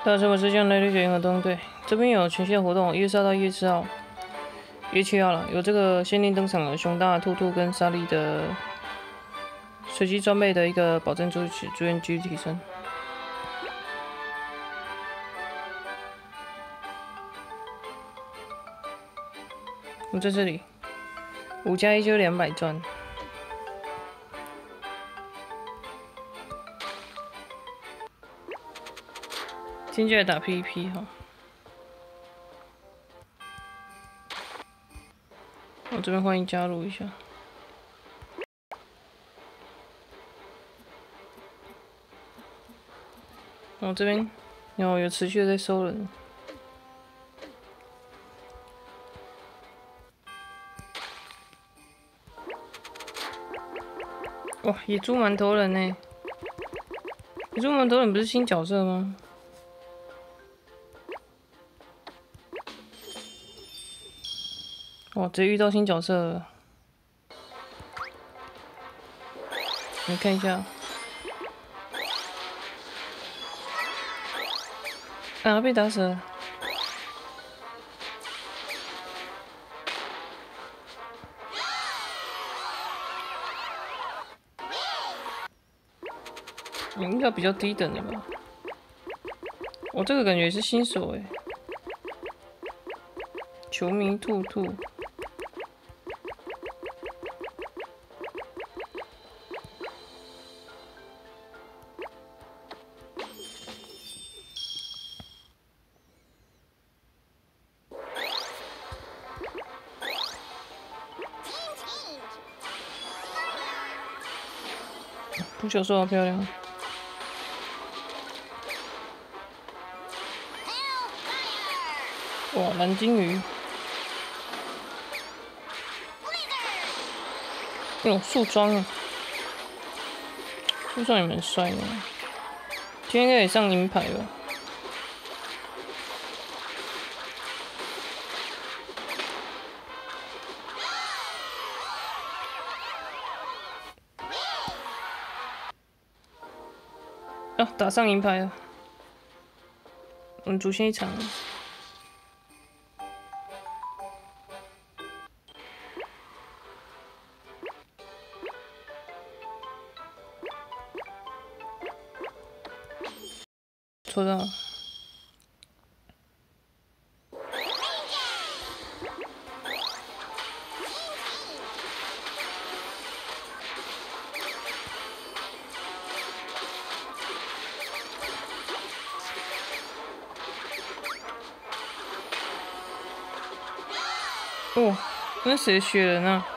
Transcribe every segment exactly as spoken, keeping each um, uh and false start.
到什么时间来绿雪活动？对，这边有全线活动，一月四号到一月四号，一月七号了，有这个限定登场的熊大、兔兔跟莎莉的随机装备的一个保证助助愿几率提升。我在这里，五加一就两百钻。 今天就来打 P V P 哈，我这边欢迎加入一下。我这边有有持续的在收人。哇，野猪馒头人呢？野猪馒头人不是新角色吗？ 哇，直接遇到新角色了，你看一下，啊，被打死了。你应该比较低等的吧？我这个感觉是新手哎，球迷兔兔。 足球手好漂亮！哇，蓝鲸鱼！那种树桩啊，树桩也蛮帅的。今天应该也上银牌吧？啊，打上银牌了！我们主线一场。 抽到。哦，那谁雪人啊？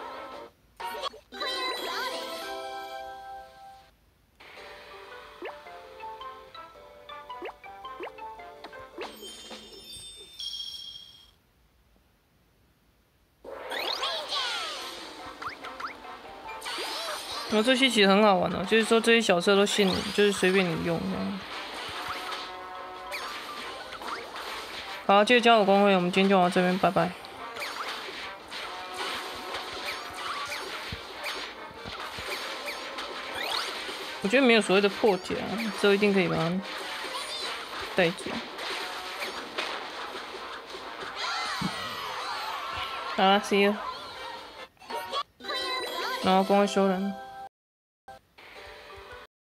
我这些其实很好玩哦，就是说这些小车都限你，就是随便你用。好，记得加我公会，我们今天就到这边，拜拜。我觉得没有所谓的破解啊，之后一定可以把它带走。好了 ，see you。然后公会收人。